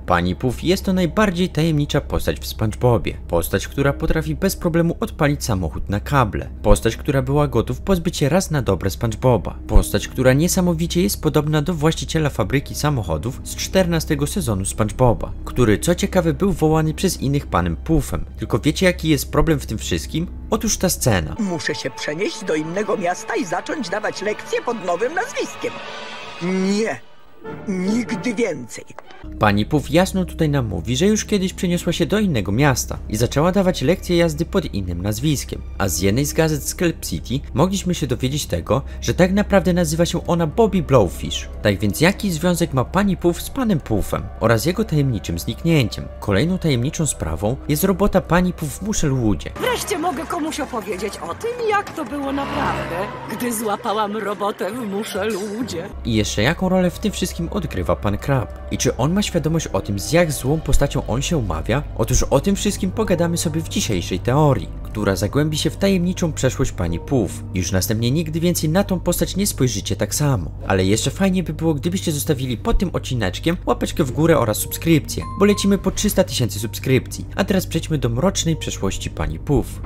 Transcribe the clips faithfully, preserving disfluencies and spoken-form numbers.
Pani Puff jest to najbardziej tajemnicza postać w SpongeBobie. Postać, która potrafi bez problemu odpalić samochód na kable. Postać, która była gotów pozbyć się raz na dobre SpongeBoba. Postać, która niesamowicie jest podobna do właściciela fabryki samochodów z czternastego sezonu SpongeBoba, który co ciekawe był wołany przez innych panem Puffem. Tylko wiecie jaki jest problem w tym wszystkim? Otóż ta scena. Muszę się przenieść do innego miasta i zacząć dawać lekcje pod nowym nazwiskiem. Nie, nigdy więcej. Pani Puff jasno tutaj nam mówi, że już kiedyś przeniosła się do innego miasta i zaczęła dawać lekcje jazdy pod innym nazwiskiem. A z jednej z gazet Skelp City mogliśmy się dowiedzieć tego, że tak naprawdę nazywa się ona Bobby Blowfish. Tak więc jaki związek ma pani Puff z panem Puffem oraz jego tajemniczym zniknięciem? Kolejną tajemniczą sprawą jest robota pani Puff w Muszelwoodzie. Wreszcie mogę komuś opowiedzieć o tym, jak to było naprawdę, gdy złapałam robotę w Muszelwoodzie. I jeszcze jaką rolę w tym wszystkim odgrywa pan Krab? I czy on ma świadomość o tym, z jak złą postacią on się umawia? Otóż o tym wszystkim pogadamy sobie w dzisiejszej teorii, która zagłębi się w tajemniczą przeszłość pani Puff. Już następnie nigdy więcej na tą postać nie spojrzycie tak samo. Ale jeszcze fajnie by było, gdybyście zostawili pod tym odcineczkiem łapeczkę w górę oraz subskrypcję, bo lecimy po trzysta tysięcy subskrypcji. A teraz przejdźmy do mrocznej przeszłości pani Puff.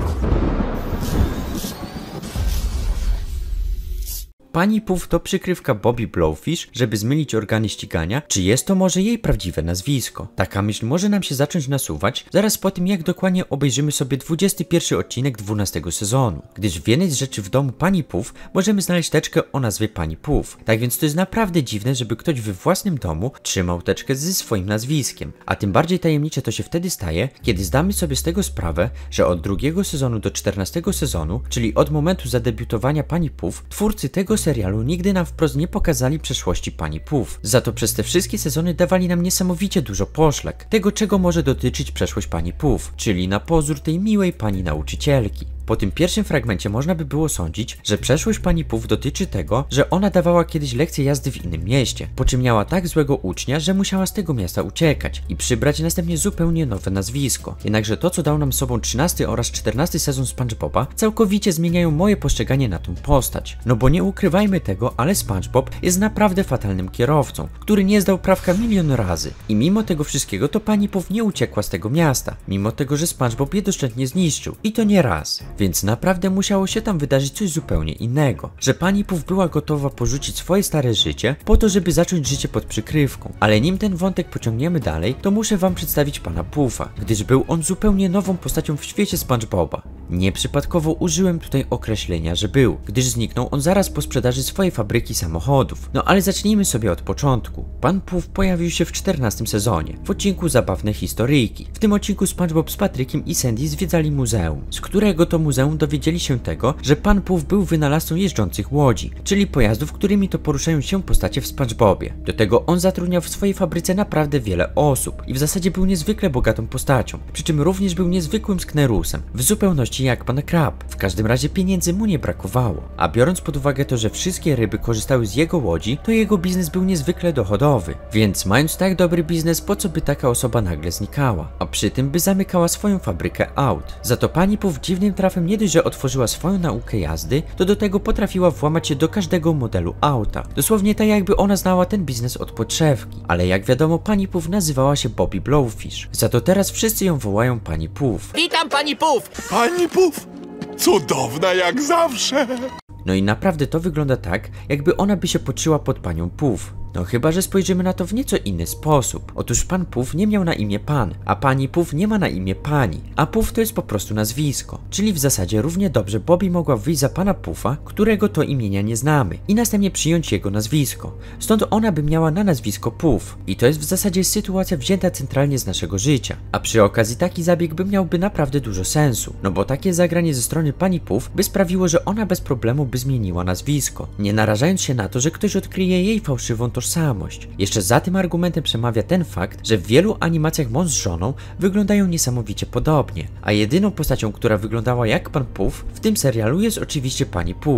Pani Puff to przykrywka Bobby Blowfish, żeby zmylić organy ścigania, czy jest to może jej prawdziwe nazwisko? Taka myśl może nam się zacząć nasuwać zaraz po tym, jak dokładnie obejrzymy sobie dwudziesty pierwszy odcinek dwunastego sezonu, gdyż w jednej z rzeczy w domu pani Puff możemy znaleźć teczkę o nazwie pani Puff. Tak więc to jest naprawdę dziwne, żeby ktoś we własnym domu trzymał teczkę ze swoim nazwiskiem. A tym bardziej tajemnicze to się wtedy staje, kiedy zdamy sobie z tego sprawę, że od drugiego sezonu do czternastego sezonu, czyli od momentu zadebiutowania pani Puff, twórcy tego serialu nigdy nam wprost nie pokazali przeszłości pani Puff. Za to przez te wszystkie sezony dawali nam niesamowicie dużo poszlak tego, czego może dotyczyć przeszłość pani Puff, czyli na pozór tej miłej pani nauczycielki. Po tym pierwszym fragmencie można by było sądzić, że przeszłość pani Puff dotyczy tego, że ona dawała kiedyś lekcje jazdy w innym mieście, po czym miała tak złego ucznia, że musiała z tego miasta uciekać i przybrać następnie zupełnie nowe nazwisko. Jednakże to, co dał nam sobą trzynasty oraz czternasty sezon SpongeBoba, całkowicie zmieniają moje postrzeganie na tą postać. No bo nie ukrywajmy tego, ale SpongeBob jest naprawdę fatalnym kierowcą, który nie zdał prawka milion razy. I mimo tego wszystkiego to pani Puff nie uciekła z tego miasta, mimo tego, że SpongeBob je doszczętnie zniszczył. I to nie raz. Więc naprawdę musiało się tam wydarzyć coś zupełnie innego. Że pani Puff była gotowa porzucić swoje stare życie po to, żeby zacząć życie pod przykrywką. Ale nim ten wątek pociągniemy dalej, to muszę wam przedstawić pana Puffa, gdyż był on zupełnie nową postacią w świecie SpongeBoba. Nieprzypadkowo użyłem tutaj określenia, że był, gdyż zniknął on zaraz po sprzedaży swojej fabryki samochodów. No ale zacznijmy sobie od początku. Pan Puff pojawił się w czternastym sezonie, w odcinku Zabawne Historyjki. W tym odcinku SpongeBob z Patrykiem i Sandy zwiedzali muzeum, z którego to muzeum dowiedzieli się tego, że pan Puff był wynalazcą jeżdżących łodzi, czyli pojazdów, którymi to poruszają się postacie w SpongeBobie. Do tego on zatrudniał w swojej fabryce naprawdę wiele osób i w zasadzie był niezwykle bogatą postacią, przy czym również był niezwykłym sknerusem, w zupełności jak pan Krab. W każdym razie pieniędzy mu nie brakowało, a biorąc pod uwagę to, że wszystkie ryby korzystały z jego łodzi, to jego biznes był niezwykle dochodowy. Więc mając tak dobry biznes, po co by taka osoba nagle znikała, a przy tym by zamykała swoją fabrykę aut. Za to pani Puff dziwnym trafem nie dość, że otworzyła swoją naukę jazdy, to do tego potrafiła włamać się do każdego modelu auta. Dosłownie tak jakby ona znała ten biznes od podszewki. Ale jak wiadomo, pani Puff nazywała się Bobby Blowfish. Za to teraz wszyscy ją wołają pani Puff. Witam pani Puff! Pani Puff! Cudowna jak zawsze! No i naprawdę to wygląda tak, jakby ona by się podszyła pod panią Puff. No chyba, że spojrzymy na to w nieco inny sposób. Otóż pan Puff nie miał na imię pan, a pani Puff nie ma na imię pani, a Puff to jest po prostu nazwisko. Czyli w zasadzie równie dobrze Bobby mogła wyjść za pana Puffa, którego to imienia nie znamy, i następnie przyjąć jego nazwisko. Stąd ona by miała na nazwisko Puff. I to jest w zasadzie sytuacja wzięta centralnie z naszego życia. A przy okazji taki zabieg by miałby naprawdę dużo sensu, no bo takie zagranie ze strony pani Puff by sprawiło, że ona bez problemu by zmieniła nazwisko, nie narażając się na to, że ktoś odkryje jej fałszywą tożsamość. Tożsamość. Jeszcze za tym argumentem przemawia ten fakt, że w wielu animacjach mąż z żoną wyglądają niesamowicie podobnie, a jedyną postacią, która wyglądała jak pan Puff w tym serialu jest oczywiście pani Puff.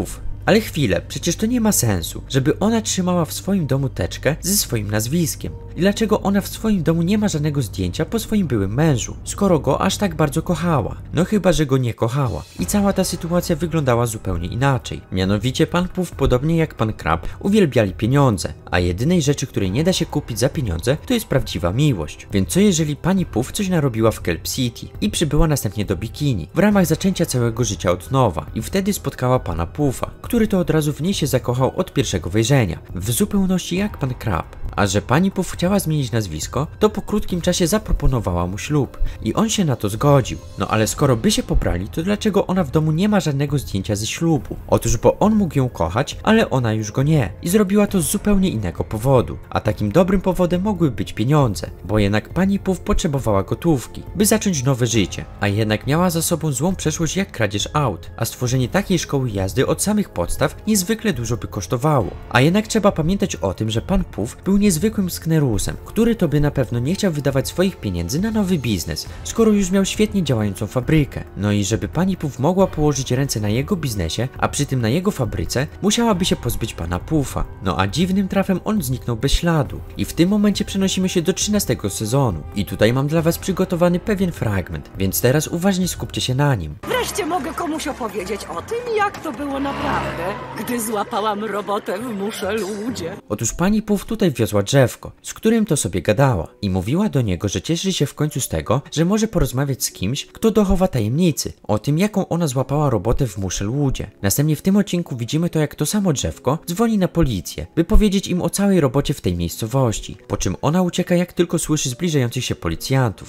Ale chwilę, przecież to nie ma sensu, żeby ona trzymała w swoim domu teczkę ze swoim nazwiskiem. I dlaczego ona w swoim domu nie ma żadnego zdjęcia po swoim byłym mężu, skoro go aż tak bardzo kochała? No chyba, że go nie kochała. I cała ta sytuacja wyglądała zupełnie inaczej. Mianowicie pan Puff, podobnie jak pan Krab, uwielbiali pieniądze, a jedynej rzeczy, której nie da się kupić za pieniądze, to jest prawdziwa miłość. Więc co jeżeli pani Puff coś narobiła w Kelp City i przybyła następnie do Bikini w ramach zaczęcia całego życia od nowa i wtedy spotkała pana Puffa, który to od razu w niej się zakochał od pierwszego wejrzenia, w zupełności jak pan Krab. A że pani Puff chciała zmienić nazwisko, to po krótkim czasie zaproponowała mu ślub i on się na to zgodził. No ale skoro by się pobrali, to dlaczego ona w domu nie ma żadnego zdjęcia ze ślubu? Otóż bo on mógł ją kochać, ale ona już go nie i zrobiła to z zupełnie innego powodu. A takim dobrym powodem mogły być pieniądze, bo jednak pani Puff potrzebowała gotówki, by zacząć nowe życie, a jednak miała za sobą złą przeszłość jak kradzież aut, a stworzenie takiej szkoły jazdy od samych podstaw niezwykle dużo by kosztowało. A jednak trzeba pamiętać o tym, że pan Puff był niezwykłym sknerusem, który to by na pewno nie chciał wydawać swoich pieniędzy na nowy biznes, skoro już miał świetnie działającą fabrykę. No i żeby pani Puff mogła położyć ręce na jego biznesie, a przy tym na jego fabryce, musiałaby się pozbyć pana Puffa. No a dziwnym trafem on zniknął bez śladu. I w tym momencie przenosimy się do trzynastego sezonu. I tutaj mam dla was przygotowany pewien fragment, więc teraz uważnie skupcie się na nim. Wreszcie mogę komuś opowiedzieć o tym, jak to było naprawdę, gdy złapałam robotę w Muszeludzie. Otóż pani Puff tutaj wiozła drzewko, z którym to sobie gadała i mówiła do niego, że cieszy się w końcu z tego, że może porozmawiać z kimś, kto dochowa tajemnicy o tym, jaką ona złapała robotę w Muszelwoodzie. Następnie w tym odcinku widzimy to, jak to samo drzewko dzwoni na policję, by powiedzieć im o całej robocie w tej miejscowości, po czym ona ucieka, jak tylko słyszy zbliżających się policjantów.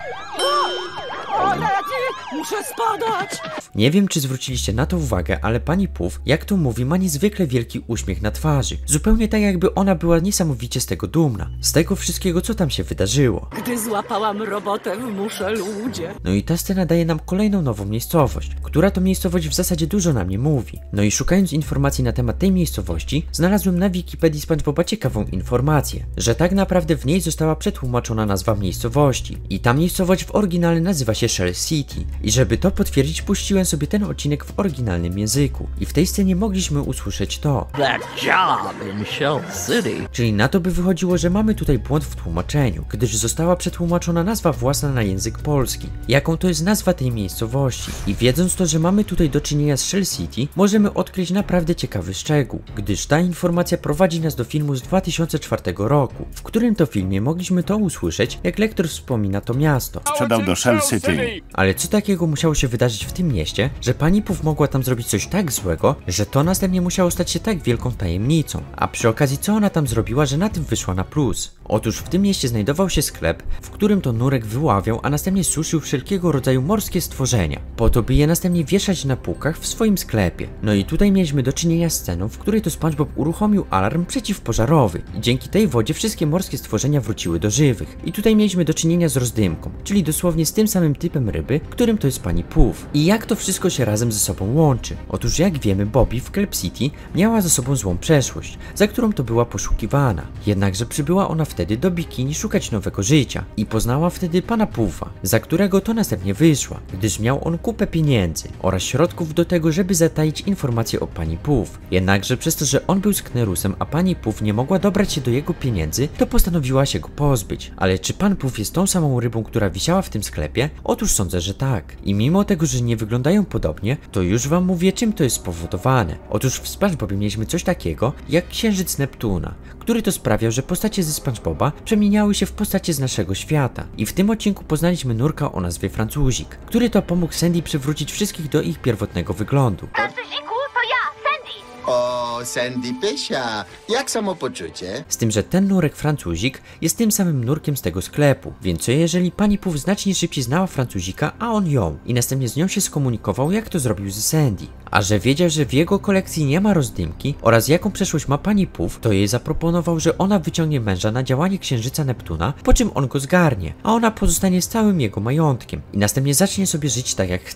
Muszę spadać! Nie wiem, czy zwróciliście na to uwagę, ale pani Puff, jak to mówi, ma niezwykle wielki uśmiech na twarzy. Zupełnie tak, jakby ona była niesamowicie z tego dumna. Z tego wszystkiego, co tam się wydarzyło. Gdy złapałam robotę w Muszeludzie. No i ta scena daje nam kolejną nową miejscowość, która to miejscowość w zasadzie dużo nam nie mówi. No i szukając informacji na temat tej miejscowości, znalazłem na Wikipedii SpongeBoba ciekawą informację, że tak naprawdę w niej została przetłumaczona nazwa miejscowości. I ta miejscowość w oryginale nazywa się Shell City. I żeby to potwierdzić, puściłem sobie ten odcinek w oryginalnym języku. I w tej scenie mogliśmy usłyszeć to. That job in Shell City. Czyli na to by wychodziło, że mamy tutaj błąd w tłumaczeniu, gdyż została przetłumaczona nazwa własna na język polski, jaką to jest nazwa tej miejscowości. I wiedząc to, że mamy tutaj do czynienia z Shell City, możemy odkryć naprawdę ciekawy szczegół, gdyż ta informacja prowadzi nas do filmu z dwa tysiące czwartego roku, w którym to filmie mogliśmy to usłyszeć, jak lektor wspomina to miasto. Sprzedał do Shell City. Ale co takiego musiało się wydarzyć w tym mieście, że pani Puff mogła tam zrobić coś tak złego, że to następnie musiało stać się tak wielką tajemnicą? A przy okazji, co ona tam zrobiła, że na tym wyszła na plus? Otóż w tym mieście znajdował się sklep, w którym to Nurek wyławiał, a następnie suszył wszelkiego rodzaju morskie stworzenia, po to by je następnie wieszać na półkach w swoim sklepie. No i tutaj mieliśmy do czynienia z sceną, w której to SpongeBob uruchomił alarm przeciwpożarowy i dzięki tej wodzie wszystkie morskie stworzenia wróciły do żywych. I tutaj mieliśmy do czynienia z rozdymką, czyli dosłownie z tym samym typem ryby, którym to jest pani Puff. I jak to wszystko się razem ze sobą łączy? Otóż jak wiemy, Bobby w Kelp City miała za sobą złą przeszłość, za którą to była poszukiwana. Jednakże przybyła ona wtedy do Bikini szukać nowego życia i poznała wtedy pana Puffa, za którego to następnie wyszła, gdyż miał on kupę pieniędzy oraz środków do tego, żeby zataić informacje o pani Puff. Jednakże przez to, że on był sknerusem, a pani Puff nie mogła dobrać się do jego pieniędzy, to postanowiła się go pozbyć. Ale czy pan Puff jest tą samą rybą, która wisiała w tym sklepie? Otóż sądzę, że tak. I mimo tego, że nie wyglądają podobnie, to już wam mówię, czym to jest spowodowane. Otóż w SpongeBobie mieliśmy coś takiego jak księżyc Neptuna, który to sprawiał, że postacie ze SpongeBoba przemieniały się w postacie z naszego świata. I w tym odcinku poznaliśmy Nurka o nazwie Francuzik, który to pomógł Sandy przywrócić wszystkich do ich pierwotnego wyglądu. Francuziku, to ja, Sandy! O, Sandy Pysia, jak samopoczucie? Z tym, że ten Nurek Francuzik jest tym samym Nurkiem z tego sklepu, więc co jeżeli pani Puff znacznie szybciej znała Francuzika, a on ją, i następnie z nią się skomunikował, jak to zrobił ze Sandy. A że wiedział, że w jego kolekcji nie ma rozdymki oraz jaką przeszłość ma pani Puff, to jej zaproponował, że ona wyciągnie męża na działanie księżyca Neptuna, po czym on go zgarnie, a ona pozostanie z całym jego majątkiem i następnie zacznie sobie żyć tak jak chce.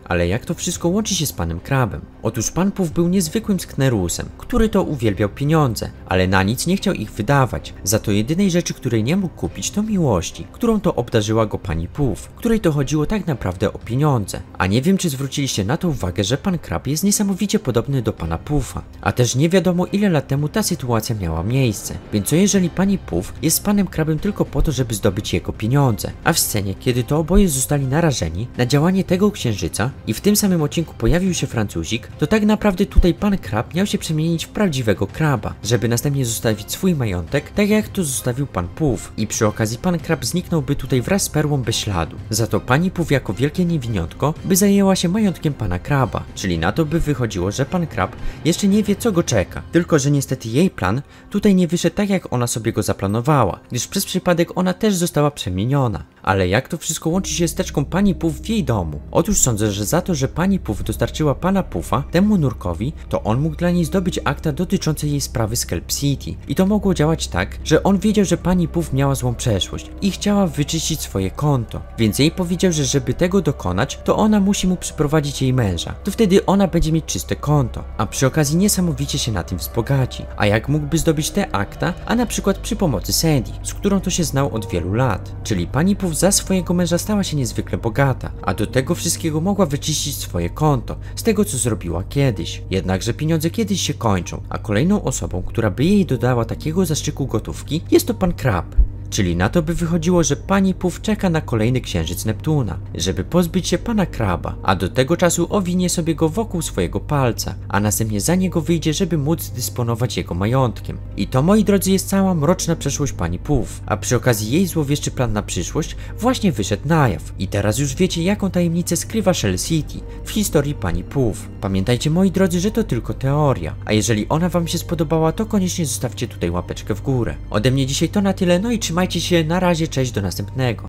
Ale jak to wszystko łączy się z panem Krabem? Otóż pan Puff był niezwykłym sknerusem, który to uwielbiał pieniądze, ale na nic nie chciał ich wydawać. Za to jedynej rzeczy, której nie mógł kupić, to miłości, którą to obdarzyła go pani Puff, której to chodziło tak naprawdę o pieniądze. A nie wiem, czy zwróciliście na to uwagę, że pan Krab jest niesamowicie podobny do pana Puffa. A też nie wiadomo, ile lat temu ta sytuacja miała miejsce. Więc co jeżeli pani Puff jest z panem Krabem tylko po to, żeby zdobyć jego pieniądze? A w scenie, kiedy to oboje zostali narażeni na działanie tego księżyca i w tym samym odcinku pojawił się Francuzik, to tak naprawdę tutaj pan Krab miał się przemienić w prawdziwego kraba, żeby następnie zostawić swój majątek, tak jak to zostawił pan Puff. I przy okazji pan Krab zniknąłby tutaj wraz z perłą bez śladu. Za to pani Puff jako wielkie niewiniątko by zajęła się majątkiem pana Kraba, czyli na to by wychodziło, że pan Krab jeszcze nie wie, co go czeka. Tylko że niestety jej plan tutaj nie wyszedł tak, jak ona sobie go zaplanowała, gdyż przez przypadek ona też została przemieniona. Ale jak to wszystko łączy się z teczką pani Puff w jej domu? Otóż sądzę, że za to, że pani Puff dostarczyła pana Puffa temu nurkowi, to on mógł dla niej zdobyć akta dotyczące jej sprawy z Kelp City. I to mogło działać tak, że on wiedział, że pani Puff miała złą przeszłość i chciała wyczyścić swoje konto. Więc jej powiedział, że żeby tego dokonać, to ona musi mu przyprowadzić jej męża. To wtedy ona będzie mieć czyste konto, a przy okazji niesamowicie się na tym wzbogaci. A jak mógłby zdobyć te akta? A na przykład przy pomocy Sandy, z którą to się znał od wielu lat. Czyli pani Puff za swojego męża stała się niezwykle bogata, a do tego wszystkiego mogła wyczyścić swoje konto z tego, co zrobiła kiedyś. Jednakże pieniądze kiedyś się kończą, a kolejną osobą, która by jej dodała takiego zastrzyku gotówki, jest to pan Krab. Czyli na to by wychodziło, że pani Puff czeka na kolejny księżyc Neptuna, żeby pozbyć się pana Kraba, a do tego czasu owinie sobie go wokół swojego palca, a następnie za niego wyjdzie, żeby móc dysponować jego majątkiem. I to, moi drodzy, jest cała mroczna przeszłość pani Puff, a przy okazji jej złowieszczy plan na przyszłość właśnie wyszedł na jaw. I teraz już wiecie, jaką tajemnicę skrywa Shell City w historii pani Puff. Pamiętajcie, moi drodzy, że to tylko teoria, a jeżeli ona wam się spodobała, to koniecznie zostawcie tutaj łapeczkę w górę. Ode mnie dzisiaj to na tyle, no i trzymajcie się, na razie, cześć, do następnego.